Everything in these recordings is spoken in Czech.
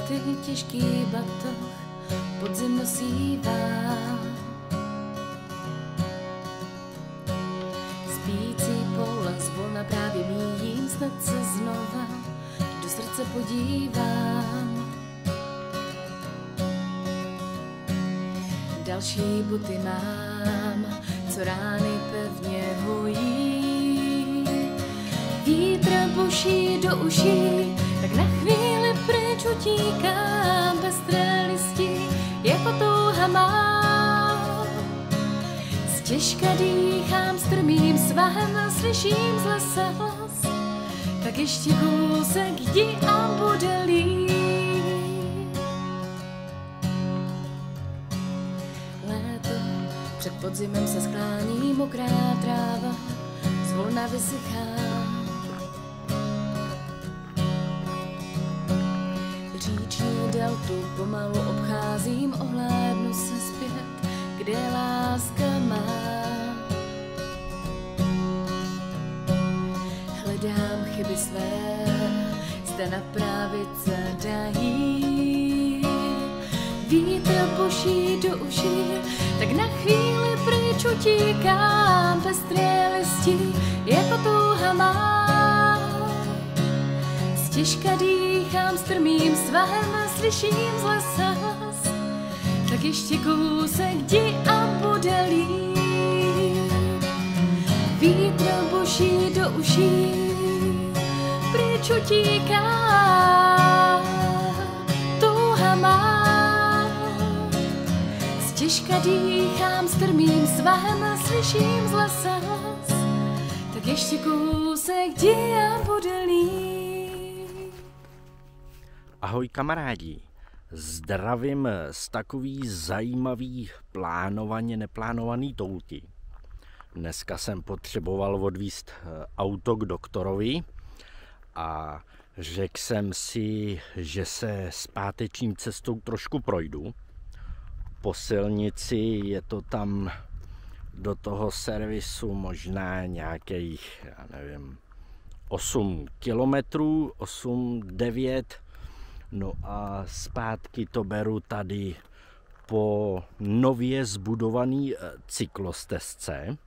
boty, těžký batoh, podzim nosívá. Spící poule zvolna právě míjím, snad se znova do srdce podívám. Další boty mám, co rány pevně hojí. Vítr buší do uší, tak na chvíli pryč utíkám. Pestré listí jako touha mám. Ztěžka dýchám strmým svahem a slyším z lesa hlas. Tak ještě kousek jdi a bude líp. Před podzimem se sklání mokrá tráva, zvolna vysychá. Říční deltu pomalu obcházím, ohlédnu se zpět, kde láska má. Hledám chyby své, zde napravit se dají. Vítr buší do uší, tak na chvíli pryč utíkám. Pestré listí jako touha mám. Ztěžka dýchám strmým svahem a slyším z lesa hlas. Tak ještě kousek jdi a bude líp. Vítr buší do uší, pryč utíkám. Touha mám. Těžka dýchám strmým svahem a slyším z lesa hlas. Tak ještě kousek jdi a bude líp. Ahoj kamarádi, zdravím z takový zajímavý plánovaně neplánovaný toulky. Dneska jsem potřeboval odvízt auto k doktorovi a řekl jsem si, že se zpátečním cestou trošku projdu. Po silnici je to tam do toho servisu možná nějakých, já nevím, 8 kilometrů, 8-9. No a zpátky to beru tady po nově zbudovaný cyklostezce.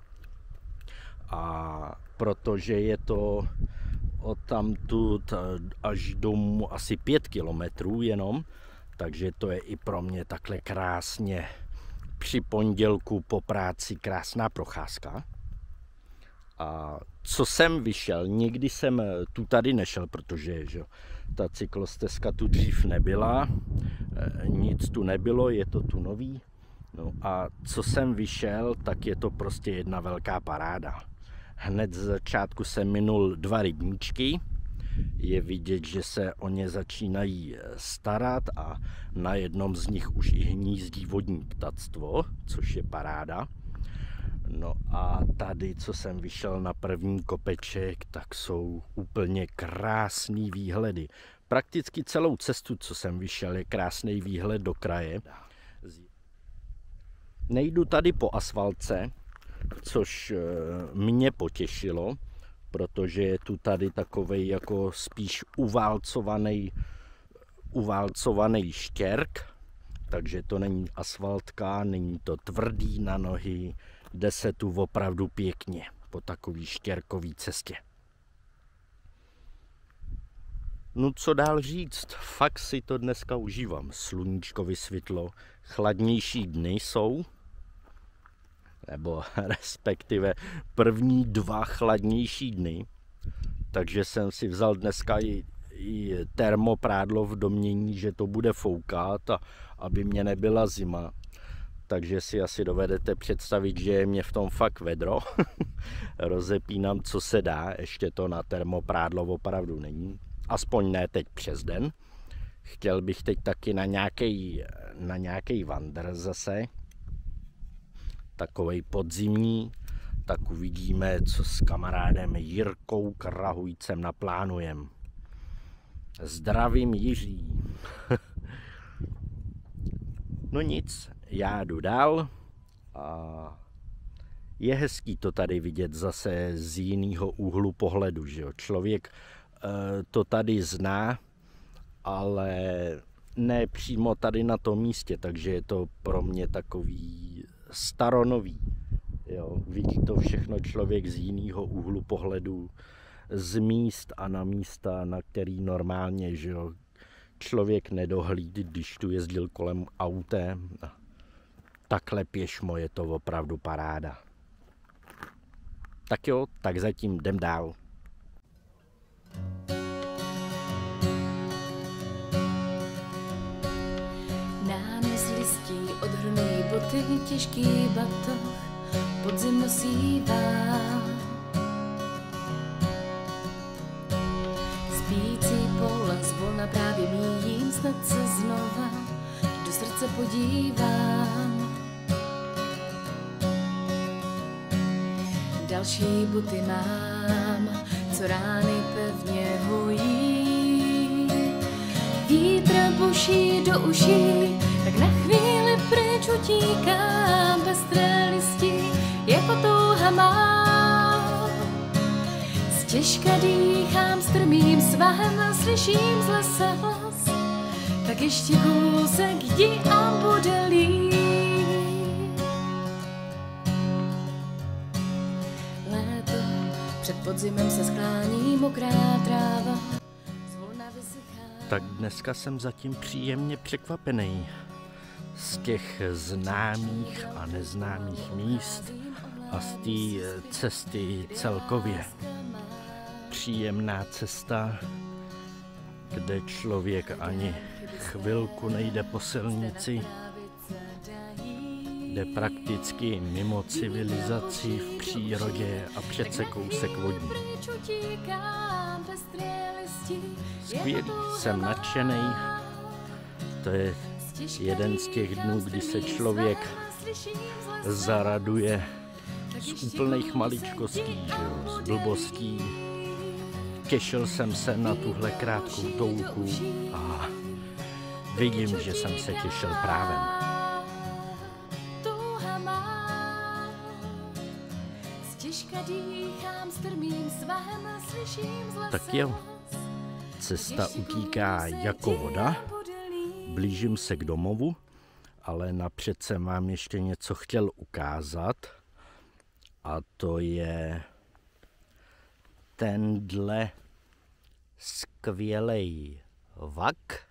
A protože je to odtamtud až domů asi 5 kilometrů jenom, takže to je i pro mě takhle krásně při pondělku po práci krásná procházka. A co jsem vyšel, nikdy jsem tu tady nešel, protože že, ta cyklostezka tu dřív nebyla, nic tu nebylo, je to tu nový. No a co jsem vyšel, tak je to prostě jedna velká paráda. Hned z začátku jsem minul 2 rybníčky. Je vidět, že se o ně začínají starat a na jednom z nich už i hnízdí vodní ptactvo, což je paráda. No a tady, co jsem vyšel na první kopeček, tak jsou úplně krásný výhledy. Prakticky celou cestu, co jsem vyšel, je krásný výhled do kraje. Nejdu tady po asfaltce, což mě potěšilo, protože je tu tady takovej jako spíš uválcovaný štěrk, takže to není asfaltka, není to tvrdý na nohy, jde se tu opravdu pěkně po takový štěrkový cestě. No co dál říct, fakt si to dneska užívám, sluníčko vysvětlo, chladnější dny jsou, nebo respektive první 2 chladnější dny, takže jsem si vzal dneska i termoprádlo v domnění, že to bude foukat, a aby mě nebyla zima. Takže si asi dovedete představit, že je mě v tom fakt vedro. Rozepínám, co se dá, ještě to na termoprádlo opravdu není. Aspoň ne teď přes den. Chtěl bych teď taky na nějaký vandr zase. Takovej podzimní, tak uvidíme, co s kamarádem Jirkou Krahujcem naplánujem. Zdravím, Jiří. No nic, já jdu dál a je hezký to tady vidět zase z jiného úhlu pohledu, že jo. Člověk to tady zná ale ne přímo tady na tom místě, takže je to pro mě takový staronový. Jo, vidí to všechno člověk z jiného úhlu pohledu, z míst a na místa, na který normálně, že jo, člověk nedohlídí, když tu jezdil kolem autem. Takhle pěšmo je to opravdu paráda. Tak jo, tak zatím jdem dál. Nános listí odhrnují boty, těžký batoh, podzim nosívá. Spící pole zvolna právě míjím, snad se znova do srdce podívám. Další boty mám, co rány pevně hojí. Vítr buší do uší, tak na chvíli pryč utíkám. Pestré listí jako touha mám. Ztěžka dýchám strmým svahem, slyším z lesa hlas, tak ještě kousek jdi a bude líp. Před podzimem se sklání mokrá tráva, zvolna vysychá. Tak dneska jsem zatím příjemně překvapený z těch známých a neznámých míst a z té cesty celkově. Příjemná cesta, kde člověk ani chvilku nejde po silnici, jde prakticky mimo civilizaci v přírodě a přece kousek vodní. Skvělý, jsem nadšenej. To je jeden z těch dnů, kdy se člověk zaraduje z úplných maličkostí, z blbostí. Těšil jsem se na tuhle krátkou toulku a vidím, že jsem se těšil právem. Tak jo, cesta utíká jako voda, blížím se k domovu, ale napřed jsem vám ještě něco chtěl ukázat a to je tenhle skvělej vak,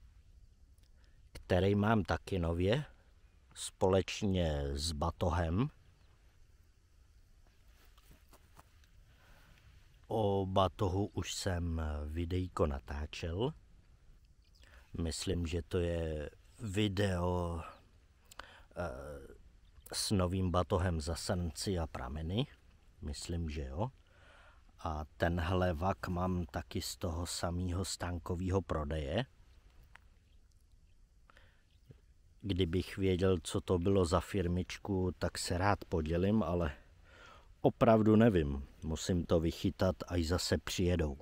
který mám taky nově, společně s batohem. O batohu už jsem videjko natáčel. Myslím, že to je video s novým batohem za srnci a prameny. Myslím, že jo. A tenhle vak mám taky z toho samého stánkového prodeje. Kdybych věděl, co to bylo za firmičku, tak se rád podělím, ale opravdu nevím. Musím to vychytat, až zase přijedou.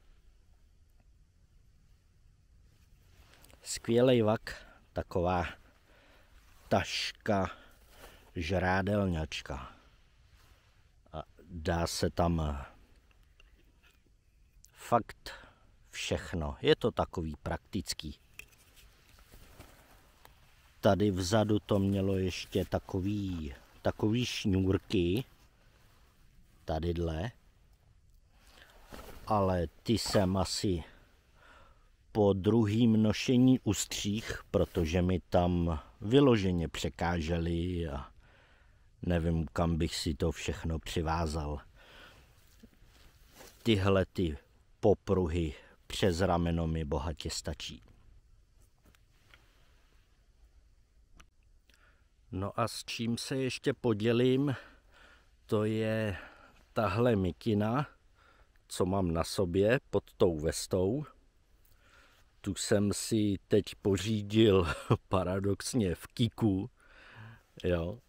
Skvělej vak, taková taška, žrádelňačka. A dá se tam fakt všechno. Je to takový praktický. Tady vzadu to mělo ještě takový šňůrky. Tadyhle. Ale ty jsem asi po druhým nošení ustřih, protože mi tam vyloženě překážely a nevím, kam bych si to všechno přivázal. Tyhle ty popruhy přes rameno mi bohatě stačí. No a s čím se ještě podělím, to je tahle mikina, co mám na sobě pod tou vestou. Tu jsem si teď pořídil paradoxně v Kiku, jo,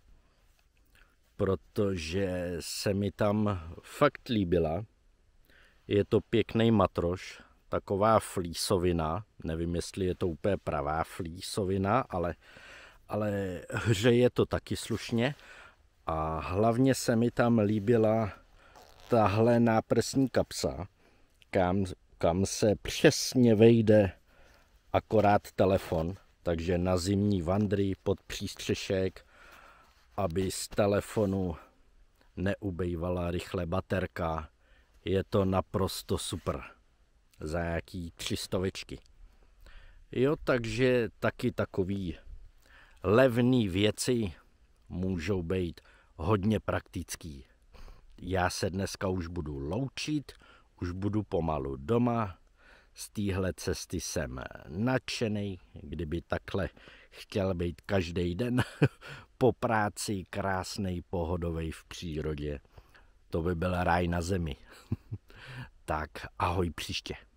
protože se mi tam fakt líbila. Je to pěkný matroš, taková flísovina, nevím, jestli je to úplně pravá flísovina, ale hřeje to taky slušně. A hlavně se mi tam líbila tahle náprsní kapsa, kam se přesně vejde akorát telefon, takže na zimní vandry pod přístřešek, aby z telefonu neubejvala rychle baterka. Je to naprosto super. Za jaký 300. Jo, takže taky takový levný věci můžou být hodně praktický. Já se dneska už budu loučit, už budu pomalu doma. Z téhle cesty jsem nadšenej, kdyby takhle chtěl být každý den po práci, krásnej, pohodovej v přírodě. To by byl ráj na zemi. Tak ahoj příště.